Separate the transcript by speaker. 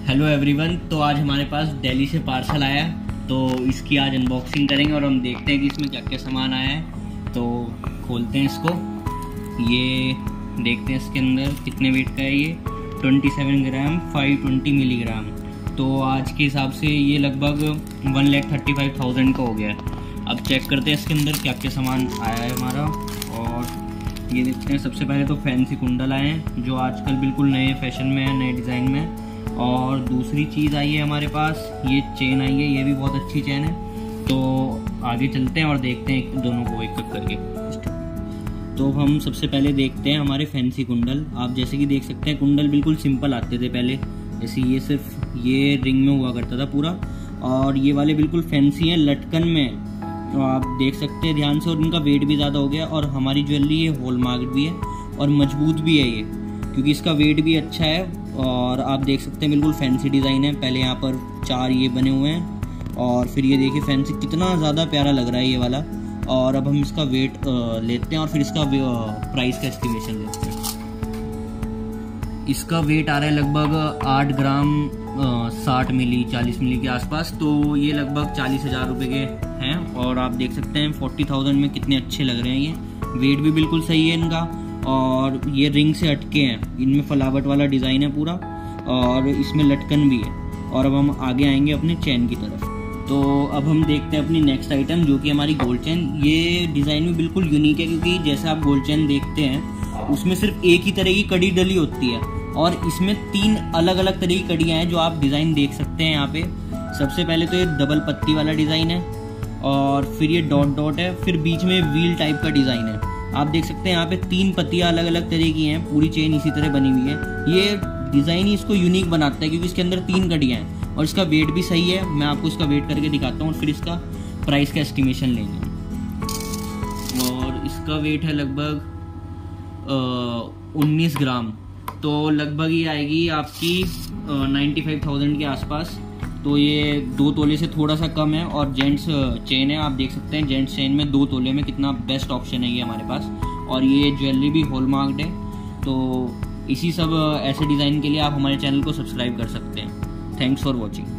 Speaker 1: Hello everyone. तो आज हमारे पास दिल्ली से पार्सल आया है, तो इसकी आज अनबॉक्सिंग करेंगे और हम देखते हैं कि इसमें क्या क्या सामान आया है। तो खोलते हैं इसको, ये देखते हैं इसके अंदर कितने वेट का है। ये 27 ग्राम 520 मिलीग्राम। तो आज के हिसाब से ये लगभग 1,35,000 का हो गया है। अब चेक करते हैं इसके अंदर क्या क्या सामान आया है हमारा। और ये देखते हैं, सबसे पहले तो फैंसी कुंडल आए हैं जो आजकल बिल्कुल नए फैशन में है, नए डिज़ाइन में। और दूसरी चीज़ आई है हमारे पास, ये चेन आई है, ये भी बहुत अच्छी चेन है। तो आगे चलते हैं और देखते हैं दोनों को एक एक करके। तो हम सबसे पहले देखते हैं हमारे फैंसी कुंडल। आप जैसे कि देख सकते हैं, कुंडल बिल्कुल सिंपल आते थे पहले, जैसे ये सिर्फ ये रिंग में हुआ करता था पूरा, और ये वाले बिल्कुल फैंसी हैं, लटकन में। तो आप देख सकते हैं ध्यान से, और इनका वेट भी ज़्यादा हो गया। और हमारी ज्वेलरी ये हॉलमार्क भी है और मजबूत भी है ये, क्योंकि इसका वेट भी अच्छा है। और आप देख सकते हैं बिल्कुल फैंसी डिज़ाइन है। पहले यहाँ पर 4 ये बने हुए हैं, और फिर ये देखिए फैंसी कितना ज़्यादा प्यारा लग रहा है ये वाला। और अब हम इसका वेट लेते हैं और फिर इसका प्राइस का एस्टिमेशन लेते हैं। इसका वेट आ रहा है लगभग 8 ग्राम 60 मिली 40 मिली के आसपास। तो ये लगभग 40,000 रुपये के हैं। और आप देख सकते हैं 40,000 में कितने अच्छे लग रहे हैं ये। वेट भी बिल्कुल सही है इनका, और ये रिंग से हटके हैं, इनमें फ्लावट वाला डिज़ाइन है पूरा, और इसमें लटकन भी है। और अब हम आगे आएंगे अपने चेन की तरफ। तो अब हम देखते हैं अपनी नेक्स्ट आइटम, जो कि हमारी गोल्ड चेन। ये डिज़ाइन भी बिल्कुल यूनिक है, क्योंकि जैसे आप गोल्ड चेन देखते हैं उसमें सिर्फ एक ही तरह की कड़ी डली होती है, और इसमें 3 अलग अलग तरह की कड़ियाँ हैं जो आप डिज़ाइन देख सकते हैं यहाँ पे। सबसे पहले तो ये डबल पत्ती वाला डिज़ाइन है, और फिर ये डॉट डॉट है, फिर बीच में व्हील टाइप का डिज़ाइन है। आप देख सकते हैं यहाँ पे 3 पत्तियाँ अलग अलग तरह की हैं, पूरी चेन इसी तरह बनी हुई है। ये डिज़ाइन ही इसको यूनिक बनाता है, क्योंकि इसके अंदर 3 कड़ियाँ हैं, और इसका वेट भी सही है। मैं आपको इसका वेट करके दिखाता हूँ और फिर इसका प्राइस का एस्टिमेशन लेंगे। और इसका वेट है लगभग 19 ग्राम। तो लगभग ये आएगी आपकी 95,000 के आसपास। तो ये 2 तोले से थोड़ा सा कम है। और जेंट्स चेन है, आप देख सकते हैं जेंट्स चेन में 2 तोले में कितना बेस्ट ऑप्शन है ये हमारे पास। और ये ज्वेलरी भी हॉलमार्क्ड है। तो इसी सब ऐसे डिज़ाइन के लिए आप हमारे चैनल को सब्सक्राइब कर सकते हैं। Thanks for watching.